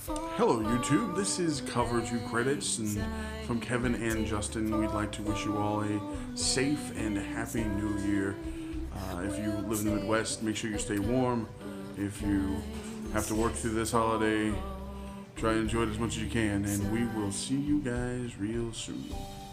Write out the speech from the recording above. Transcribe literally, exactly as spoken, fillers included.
Hello, YouTube. This is Cover Two Credits, and from Kevin and Justin, we'd like to wish you all a safe and happy New Year. Uh, if you live in the Midwest, make sure you stay warm. If you have to work through this holiday, try to enjoy it as much as you can, and we will see you guys real soon.